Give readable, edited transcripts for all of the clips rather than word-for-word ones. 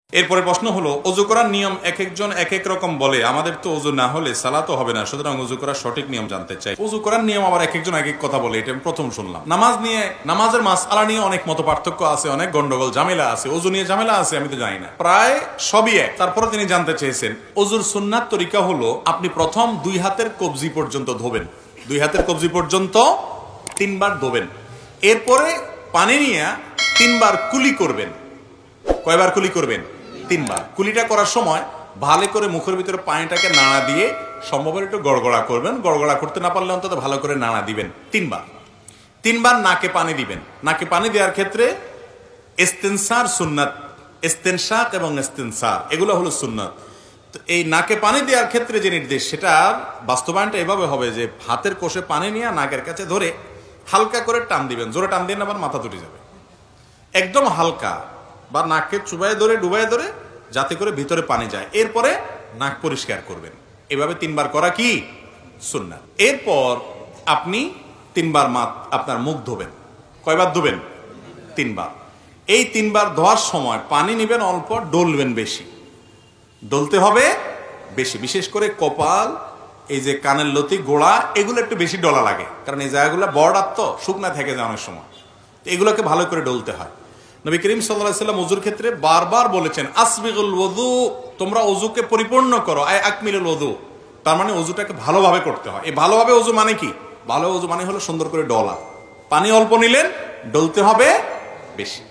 এরপরে প্রশ্ন হলো, অজু করার নিয়ম এক একজন এক এক রকম বলে, আমাদের তো অজু না হলে সালাতও হবে না, সুতরাং অজু করার সঠিক নিয়ম জানতে চাই। অজু করার নিয়ম আবার এক একজন এক এক কথা বলে, এটা আমি প্রথম শুনলাম। নামাজের মাসআলা নিয়ে অনেক মত পার্থক্য আছে, অনেক গন্ডগোল ঝামেলা আছে, অজু নিয়ে ঝামেলা আছে, আমি তো জানি না, প্রায় সবই এক। তারপরে তিনি জানতে চেয়েছেন অজুর সুন্নাত তরিকা হলো আপনি প্রথম দুই হাতের কবজি পর্যন্ত ধোবেন, দুই হাতের কবজি পর্যন্ত 3 বার ধোবেন। এরপরে পানি নিয়ে 3 বার কুলি করবেন। কয়বার কুলি করবেন? 3 বার। কুলিটা করার সময় ভালো করে মুখের ভিতরে পানিটাকে নাড়া দিয়ে সম্ভবত একটু গড়গড়া করবেন, গড়গড়া করতে না পারলে অন্তত ভালো করে নাড়া দিবেন 3 বার। 3 বার নাকে পানি দিবেন। নাকে পানি দেওয়ার ক্ষেত্রে ইস্তেনসার সুন্নাত, ইস্তেনশাক এবং ইস্তেনসার এগুলো হলো সুন্নাত। তো এই নাকে পানি দেওয়ার ক্ষেত্রে যে নির্দেশ, সেটার বাস্তবায়নটা এভাবে হবে যে হাতের কোষে পানি নিয়ে নাকের কাছে ধরে হালকা করে টান দিবেন, জোরে টান দিন আবার মাথা তুলে যাবে, একদম হালকা, বা নাকে চুবাই ধরে ডুবাই ধরে যাতে করে ভিতরে পানি যায়। এরপরে নাক পরিষ্কার করবেন। এভাবে 3 বার করা কি সুন্নাত। এরপর আপনি 3 বার আপনার মুখ ধোবেন। কয়বার ধোবেন? 3 বার। এই 3 বার ধোয়ার সময় পানি নেবেন অল্প, ডলবেন বেশি, ডলতে হবে বেশি, বিশেষ করে কপাল, এই যে কানের লতি, গোড়া, এগুলো একটু বেশি ডলা লাগে, কারণ এই জায়গাগুলো বর্ডার তো শুকনা থেকে যায় অনেক সময়, এগুলোকে ভালো করে ডলতে হয়। নবী করিম সাল্লাল্লাহু আলাইহি ওয়াসাল্লাম ওযুর ক্ষেত্রে বারবার বলেছেন আসবিগুল ওযু, তোমরা ওযুকে পরিপূর্ণ করো, আয় আকমিলুল ওযু, তার মানে ওযুটাকে ভালোভাবে করতে হয়। এই ভালোভাবে ওযু মানে কি? ভালো ওযু মানে হলো সুন্দর করে ডলা, পানি অল্প নিলেন, ডলতে হবে বেশি।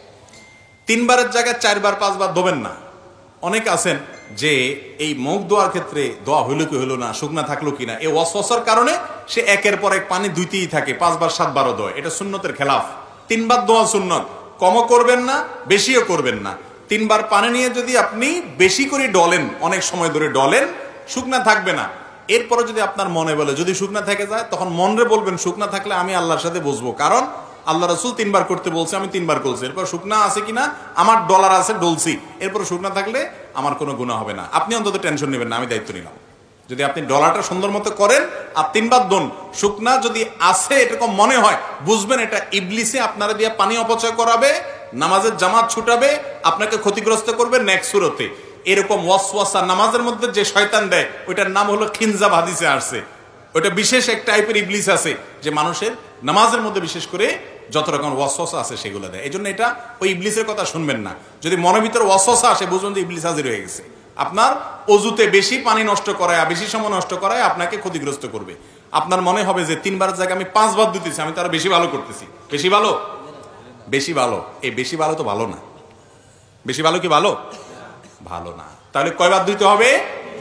3 বারের জায়গায় 4 বার 5 বার ধোবেন না। অনেক আছেন যে এই মুখ ধোয়ার ক্ষেত্রে দোয়া হইল কি হইল না, শুকনা থাকলো কিনা, এই ওয়াসওয়াসার কারণে সে একের পর এক পানি ধুইতেই থাকে, 5 বার 7 বারও ধোয়। এটা সুন্নতের খেলাফ। 3 বার ধোয়া সুন্নত, কমও করবেন না, বেশিও করবেন না। 3 বার পানি নিয়ে যদি আপনি বেশি করে ডলেন, অনেক সময় ধরে ডলেন, শুকনা থাকবে না। এরপরে যদি আপনার মনে বলে, যদি শুকনা থেকে যায়, তখন মনরে বলবেন শুকনা থাকলে আমি আল্লাহর সাথে বসবো, কারণ আল্লাহ রাসূল 3 বার করতে বলছে, আমি 3 বার করছি। এরপর শুকনা আছে কিনা, আমার ডলার আছে, ডলছি, এরপর শুকনা থাকলে আমার কোনো গুনাহ হবে না। আপনি অন্তত টেনশন নেবেন না, আমি দায়িত্ব নিলাম। যদি আপনি ডলারটা সুন্দর মতো করেন আর 3 বার দোন, শুকনা যদি আছে এরকম মনে হয়, বুঝবেন এটা ইবলিসে আপনারা দিয়ে পানি অপচয় করাবে, নামাজের জামাত ছুটাবে, আপনাকে ক্ষতিগ্রস্ত করবে নেক্সট সুরতে। এরকম ওয়াসওয়াসা নামাজের মধ্যে যে শয়তান দেয়, ওইটার নাম হলো খিনজাব, হাদিসে আসছে। ওইটা বিশেষ এক টাইপের ইবলিস আছে যে মানুষের নামাজের মধ্যে বিশেষ করে যত রকম ওয়াসওয়াসা আছে সেগুলো দেয়। এই জন্য এটা ওই ইবলিসের কথা শুনবেন না। যদি মনের ভিতরে ওয়াসওয়াসা আসে, বুঝবেন যে ইবলিস হাজির হয়ে গেছে। আপনার অজুতে বেশি পানি নষ্ট করায়, বেশি সময় নষ্ট করায় আপনাকে ক্ষতিগ্রস্ত করবে। আপনার মনে হবে যে 3 বারের জায়গায় আমি 5 বার দিতেছি, আমি তারা বেশি ভালো করতেছি। বেশি ভালো, বেশি ভালো, এই বেশি ভালো তো ভালো না। বেশি ভালো কি ভালো? ভালো না। তাহলে কয়বার দিতে হবে?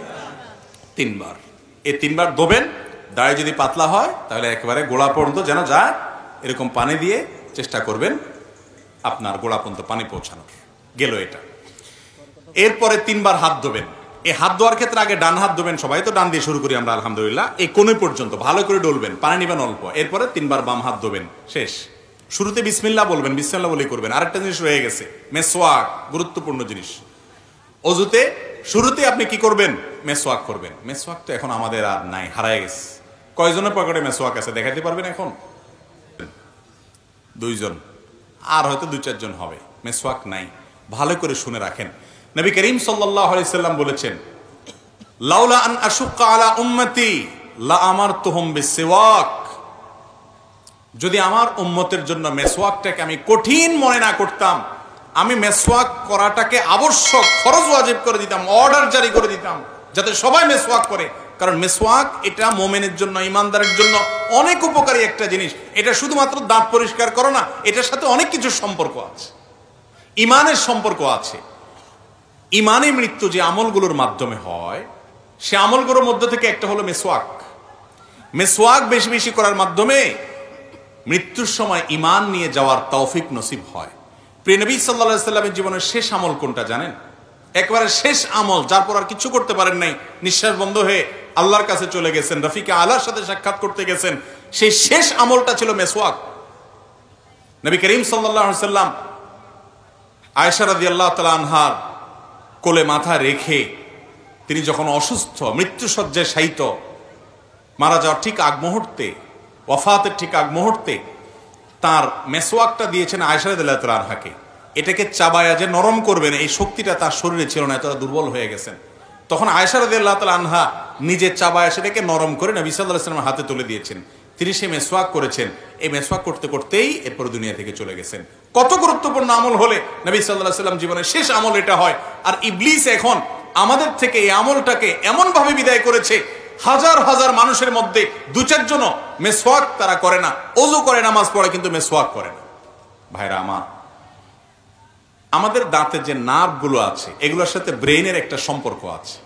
3 বার। এই 3 বার ধোবেন। দাড়ি যদি পাতলা হয় তাহলে একেবারে গোড়া পর্যন্ত যেন যায়, এরকম পানি দিয়ে চেষ্টা করবেন আপনার গোড়া পর্যন্ত পানি পৌঁছানোর। গেল এটা। এরপরে 3 বার হাত ধোবেন। এই হাত ধোয়ার ক্ষেত্রে আগে ডান হাত ধোবেন, সবাই তো ডান দিয়ে শুরু করি আমরা আলহামদুলিল্লাহ। এই কোণে পর্যন্ত ভালো করে ডলবেন, পানি নেবেন অল্প। এরপরে 3 বার বাম হাত ধোবেন, শেষ। শুরুতে বিসমিল্লাহ বলবেন, বিসমিল্লাহ বলেই করবেন। আরেকটা জিনিস রয়ে গেছে, মেসওয়াক, গুরুত্বপূর্ণ জিনিস। অজুতে শুরুতে আপনি কি করবেন? মেসওয়াক করবেন। মেসওয়াক তো এখন আমাদের আর নাই, হারায় গেছে। কয়জনের পকেটে মেসওয়াক আছে দেখাতে পারবেন এখন? 2 জন, আর হয়তো 2-4 জন হবে। মেসওয়াক নাই। ভালো করে শুনে রাখেন, নবী করিম সাল্লাল্লাহু আলাইহি সাল্লাম বলেছেন, লাউলা আন আশুক্কা আলা উম্মতি লা আমারতুহুম বিসওয়াক, যদি আমার উম্মতের জন্য মেসওয়াকটাকে আমি কঠিন মনে না করতাম, আমি মেসওয়াক করাটাকে আবশ্যক, ফরজ ওয়াজিব করে দিতাম, অর্ডার জারি করে দিতাম যাতে সবাই মেসওয়াক করে। কারণ মেসওয়াক এটা মুমিনের জন্য, ইমানদারের জন্য অনেক উপকারী একটা জিনিস। এটা শুধুমাত্র দাঁত পরিষ্কার করো না, এটার সাথে অনেক কিছু সম্পর্ক আছে, ইমানের সম্পর্ক আছে। ইমানে মৃত্যু যে আমলগুলোর মাধ্যমে হয়, সে আমলগুলোর মধ্যে থেকে একটা হলো মেসওয়াক। মেসওয়াক বেশি বেশি করার মাধ্যমে মৃত্যুর সময় ইমান নিয়ে যাওয়ার তৌফিক নসিব হয়। প্রিয় নবী সাল্লাল্লাহু আলাইহি সাল্লামের জীবনের শেষ আমল কোনটা জানেন? একবারে শেষ আমল, যার পর আর কিছু করতে পারেন নাই, নিঃশ্বাস বন্ধ হয়ে আল্লাহর কাছে চলে গেছেন, রফিকে আলার সাথে সাক্ষাৎ করতে গেছেন, সেই শেষ আমলটা ছিল মেসওয়াক। নবী করিম সাল্লাল্লাহু আলাইহি সাল্লাম আয়েশা রাদিয়াল্লাহু তাআলা আনহার কোলে মাথা রেখে তিনি যখন অসুস্থ, মৃত্যুসজ্জায় শায়িত, মারা যাওয়ার ঠিক আগ মুহূর্তে, ওয়াফাতের ঠিক আগ মুহূর্তে তার মেসওয়াকটা দিয়েছেন আয়েশা রাদিয়াল্লাহু তাআলা আনহাকে। এটাকে চাবায়া যে নরম করবেন এই শক্তিটা তার শরীরে ছিল না, এতটা দুর্বল হয়ে গেছেন। তখন আয়েশা রাদিয়াল্লাহু তাআলা আনহা নিজে চাবায়া সেটাকে নরম করে নবী সাল্লাল্লাহু আলাইহি ওয়াসাল্লামের হাতে তুলে দিয়েছেন। তিনি সে মেসওয়াক করেছেন, এই মেসওয়াক করতে করতেই এরপর দুনিয়া থেকে চলে গেছেন। কত গুরুত্বপূর্ণ আমল হলে নবী সাল্লাল্লাহু আলাইহি ওয়াসাল্লাম জীবনের শেষ আমল এটা হয়। আর ইবলিস এখন আমাদের থেকে এই আমলটাকে এমন ভাবে বিদায় করেছে, হাজার হাজার মানুষের মধ্যে দু চারজন মেসওয়াক তারা করে না, ওযু করে নামাজ পড়ে কিন্তু মেসওয়াক করে না। ভাইরা আমার, আমাদের দাঁতের যে নার্ভগুলো আছে এগুলোর সাথে ব্রেইনের একটা সম্পর্ক আছে।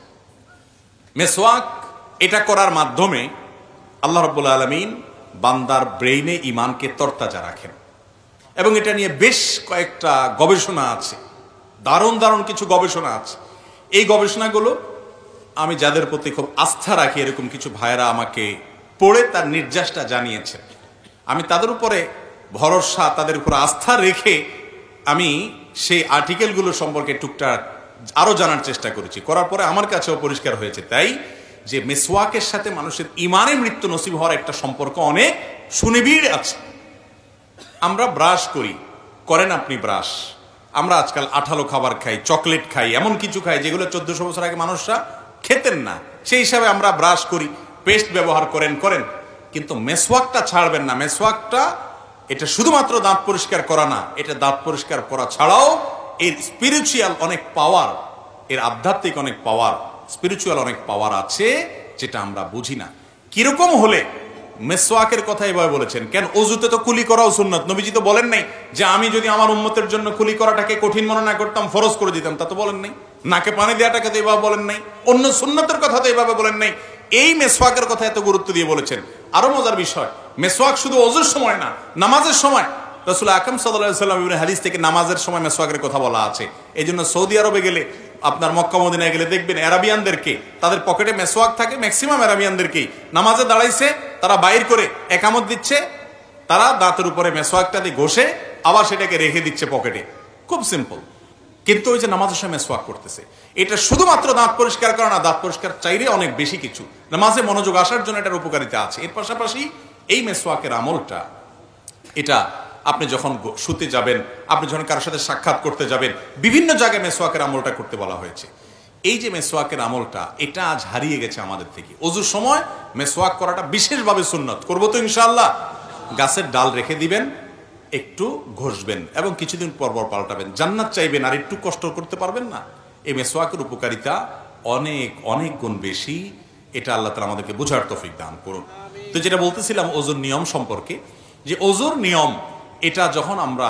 মেসওয়াক এটা করার মাধ্যমে আল্লাহ রাব্বুল আলামিন বান্দার ব্রেইনে ঈমানকে তরতাজা রাখেন, এবং এটা নিয়ে বেশ কয়েকটা গবেষণা আছে, দারুণ দারুণ কিছু গবেষণা আছে। এই গবেষণাগুলো আমি যাদের প্রতি খুব আস্থা রাখি এরকম কিছু ভাইয়েরা আমাকে পড়ে তার নির্যাসটা জানিয়েছেন। আমি তাদের উপরে ভরসা, তাদের উপর আস্থা রেখে আমি সেই আর্টিকেলগুলো সম্পর্কে টুকটাক আরো জানার চেষ্টা করেছি। করার পরে আমার কাছেও পরিষ্কার হয়েছে তাই যে মেসওয়াকের সাথে মানুষের ঈমানে মৃত্যু নসিব হওয়ার একটা সম্পর্ক অনেক সুনিবিড় আছে। আমরা ব্রাশ করেন আপনি ব্রাশ, আমরা আজকাল আঠালো খাবার খাই, চকলেট খাই, এমন কিছু খাই যেগুলো 1400 বছর আগে মানুষরা খেতেন না, সেই হিসাবে আমরা ব্রাশ করি, পেস্ট ব্যবহার করেন, কিন্তু মেসওয়াকটা ছাড়বেন না। মেসওয়াকটা এটা শুধুমাত্র দাঁত পরিষ্কার করা না, এটা দাঁত পরিষ্কার করা ছাড়াও এর স্পিরিচুয়াল অনেক পাওয়ার, এর আধ্যাত্মিক অনেক পাওয়ার, স্পিরিচুয়াল অনেক পাওয়ার আছে যেটা আমরা বুঝি না। কিরকম হলে মেসওয়াকের কথা এভাবে বলেছেন? কেন ওযুতে তো কুলি করাও সুন্নাত। নবীজি তো বলেন নাই যে আমি যদি আমার উম্মতের জন্য কুলি করাটাকে কঠিন মনে না করতাম ফরজ করে দিতাম, তা তো বলেন নাই। নাকে পানি দেওয়াটাকে তো এভাবে বলেন নাই, অন্য সুন্নাতের কথা তো এভাবে বলেন নাই। এই মেসওয়াকের কথা এত গুরুত্ব দিয়ে বলেছেন। আরো মজার বিষয়, মেসওয়াক শুধু ওযুর সময় না, নামাজের সময় রাসূল আকরাম সাল্লাল্লাহু আলাইহি ওয়াসাল্লাম ইবনে হাদিস থেকে নামাজের সময় মেসওয়াকের কথা বলা আছে। এই জন্য সৌদি আরবে গেলে, আপনার মক্কা মদিনায় গেলে দেখবেন আরাবিয়ানদেরকে তাদের পকেটে মেসওয়াক থাকে, ম্যাক্সিমাম আরাবিয়ানদেরকেই। নামাজে দাঁড়াইছে, তারা বাইর করে একামত দিচ্ছে, তারা দাঁতের উপরে মেসওয়াকটা দিয়ে ঘষে আবার সেটাকে রেখে দিচ্ছে পকেটে, খুব সিম্পল। কিন্তু ওই যে নামাজের সময় মেসওয়াক করতেছে, এটা শুধুমাত্র দাঁত পরিষ্কার করা না, দাঁত পরিষ্কার চাইলে অনেক বেশি কিছু, নামাজে মনোযোগ আসার জন্য এটার উপকারিতা আছে। এর পাশাপাশি এই মেসওয়াকের আমলটা, এটা আপনি যখন শুতে যাবেন, আপনি যখন কারোর সাথে সাক্ষাৎ করতে যাবেন, বিভিন্ন জায়গায় মেসওয়াকের আমলটা করতে বলা হয়েছে। এই যে মেসওয়াকের আমলটা, এটা আজ হারিয়ে গেছে আমাদের থেকে। ওযুর সময় মেসওয়াক করাটা বিশেষভাবে সুন্নত। করবো তো ইনশাআল্লাহ। গাছের ডাল রেখে দিবেন, একটু ঘষবেন এবং কিছুদিন পর পর পাল্টাবেন। জান্নাত চাইবেন আর একটু কষ্ট করতে পারবেন না? এই মেসওয়াকের উপকারিতা অনেক অনেক গুণ বেশি। এটা আল্লাহ তাআলা আমাদেরকে বোঝার তৌফিক দান করুন। তো যেটা বলতেছিলাম ওযুর নিয়ম সম্পর্কে, যে ওযুর নিয়ম এটা যখন আমরা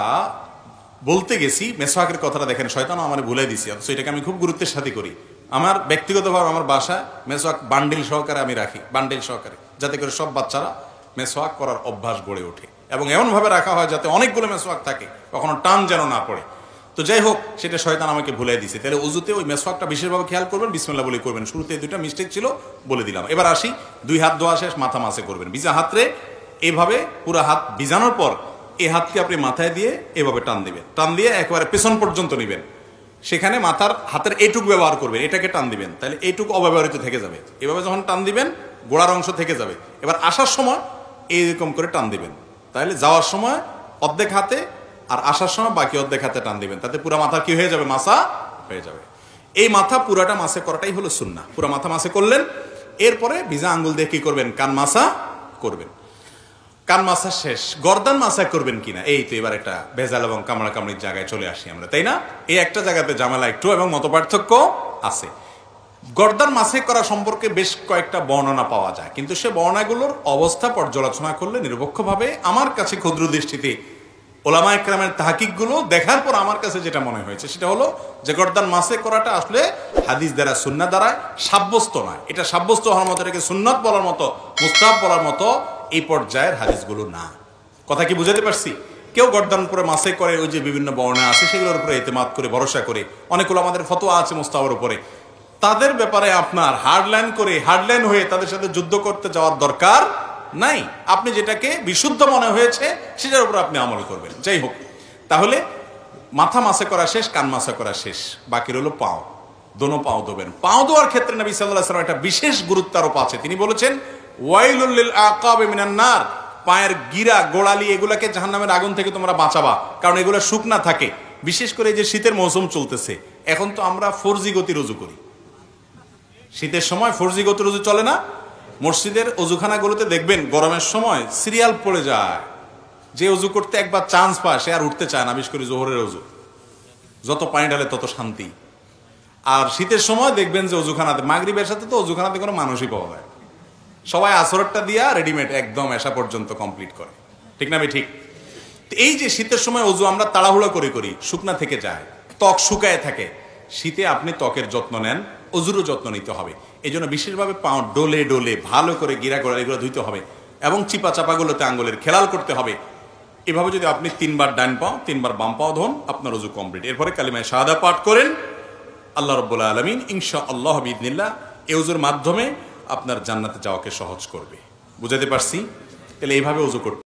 বলতে গেছি, মেসওয়াকের কথাটা দেখেন শয়তানও আমার ভুলে দিছি, অথচ এটাকে আমি খুব গুরুত্বের সাথে করি। আমার ব্যক্তিগতভাবে আমার বাসায় মেসওয়াক বান্ডিল সহকারে আমি রাখি, বান্ডিল সহকারে, যাতে করে সব বাচ্চারা মেসওয়াক করার অভ্যাস গড়ে ওঠে, এবং এমনভাবে রাখা হয় যাতে অনেকগুলো মেসওয়াক থাকে, কখনো টান যেন না পড়ে। তো যাই হোক, সেটা শয়তান আমাকে ভুলে দিছে। তাহলে ওযুতে ওই মেসওয়াকটা বিশেষভাবে খেয়াল করবেন, বিসমিল্লাহ বলে করবেন। শুরুতে দুইটা মিস্টেক ছিল, বলে দিলাম। এবার আসি, 2 হাত ধোয়া শেষ, মাথা মাসে করবেন। ভিজা হাতরে এইভাবে পুরো হাত ভিজানোর পর এই হাতকে আপনি মাথায় দিয়ে এভাবে টান দিবেন, টান দিয়ে একেবারে পেছন পর্যন্ত নিবেন। সেখানে মাথার হাতের এইটুক ব্যবহার করবেন, এটাকে টান দিবেন, তাহলে এইটুক অব্যবহৃত থেকে যাবে। এভাবে যখন টান দিবেন গোড়ার অংশ থেকে যাবে। এবার আসার সময় এইরকম করে টান দিবেন, তাহলে যাওয়ার সময় অর্ধেক হাতে আর আসার সময় বাকি অর্ধেক হাতে টান দিবেন, তাতে পুরো মাথা কি হয়ে যাবে? মাসা হয়ে যাবে। এই মাথা পুরাটা মাসে করাটাই হলো সুন্নাহ। পুরো মাথা মাসে করলেন, এরপরে ভিজা আঙ্গুল দিয়ে কি করবেন? কান মাসা করবেন। কান মাসা শেষ, গর্দান মাসা করবেন কিনা, এই তো এবার একটা ভেজাল এবং কামড়া কামড়ির জায়গায় চলে আসি আমরা, তাই না? এই একটা জায়গাতে ঝামেলা একটু এবং মতপার্থক্য আছে। গর্দান মাসে করা সম্পর্কে বেশ কয়েকটা বর্ণনা পাওয়া যায়, কিন্তু সে বর্ণনাগুলোর অবস্থা পর্যালোচনা করলে নিরপেক্ষভাবে আমার কাছে ক্ষুদ্র দৃষ্টিতে ওলামা ইকরামের তাহকিকগুলো দেখার পর আমার কাছে যেটা মনে হয়েছে সেটা হলো যে গর্দান মাসে করাটা আসলে হাদিস দ্বারা, সুন্নাহ দ্বারা সাব্যস্ত নয়। এটা সাব্যস্ত হওয়ার মতো, এটাকে সুন্নাত বলার মতো, মুস্তাহাব বলার মতো এই পর্যায়ের হাদিসগুলো না। কথা কি বুঝাতে পারছি? কেউ গর্দান উপরে মাসে করে, ওই যে বিভিন্ন বর্ণনা আছে সেগুলোর উপরে ইতিমাদ করে, ভরসা করে, অনেকগুলো আমাদের ফতোয়া আছে মুস্তাহাবের উপরে, তাদের ব্যাপারে আপনার হার্ডলাইন হয়ে তাদের সাথে যুদ্ধ করতে যাওয়ার দরকার নাই। আপনি যেটাকে বিশুদ্ধ মনে হয়েছে সেটার উপর আপনি আমল করবেন। যাই হোক, তাহলে মাথা মাসে করা শেষ, কান মাসে করা শেষ, বাকি রইল পাও। দোনো পাও ধোবেন। পাও ধোয়ার ক্ষেত্রে নবী সাল্লাল্লাহু আলাইহি ওয়াসাল্লাম একটা বিশেষ গুরুত্ব আরোপ আছে। তিনি বলেছেন, ওয়াইলুল লিল আকাবি মিনান নার, পায়ের গিরা, গোড়ালি, এগুলাকে জাহান্নামের আগুন থেকে তোমরা বাঁচাবা, কারণ এগুলো শুকনা থাকে। বিশেষ করে এই যে শীতের মৌসুম চলতেছে, এখন তো আমরা 4G গতির অজু করি। শীতের সময় 4G গতির অজু চলে না? মসজিদের অজুখানাগুলোতে দেখবেন গরমের সময় সিরিয়াল পড়ে যায়। যে অজু করতে একবার চান্স পায় সে আর উঠতে চায় না, বিশেষ করে জোহরের অজু। যত পানি ঢালে তত শান্তি। আর শীতের সময় দেখবেন যে অজুখানাতে, মাগরিবের সাথে তো অজুখানাতে কোনো মানুষই পাওয়া যায়, সবাই আসরটা দিয়া রেডিমেড একদম এসা পর্যন্ত কমপ্লিট করে, ঠিক না? ঠিক। এই যে শীতের সময় অজু আমরা তাড়াহুড়ো করে করি, শুকনা থেকে যায়, ত্বক শুকায় থাকে। শীতে আপনি ত্বকের যত্ন নেন, অজুরও যত্ন নিতে হবে। এই জন্য বিশেষভাবে পাও ডোলে ডোলে ভালো করে গিরা গোড়া এগুলো ধুইতে হবে এবং চিপা চাপাগুলোতে আঙ্গুলের খেলাল করতে হবে। এভাবে যদি আপনি 3 বার ডান পাও 3 বার বাম পাও ধোন, আপনার অজু কমপ্লিট। এরপরে কালিমায়ে শাহাদা পাঠ করেন। আল্লাহ রাব্বুল আলামিন ইনশাআল্লাহ বিইذনিল্লাহ এই অজুর মাধ্যমে আপনার জান্নাতে যাওয়াকে সহজ করবে। বুঝাতে পারছি? তাহলে এইভাবে অজু করতে